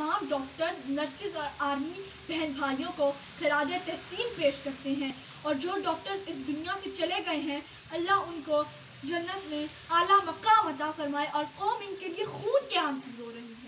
तमाम doctors, nurses और army बहन भाइयों को खराज तहसीन पेश करते हैं। और जो डॉक्टर इस दुनिया से चले गए हैं, अल्लाह उनको जन्नत में आला मकाम अता फरमाए और कौम इनके लिए खून के आंसू रो रही है।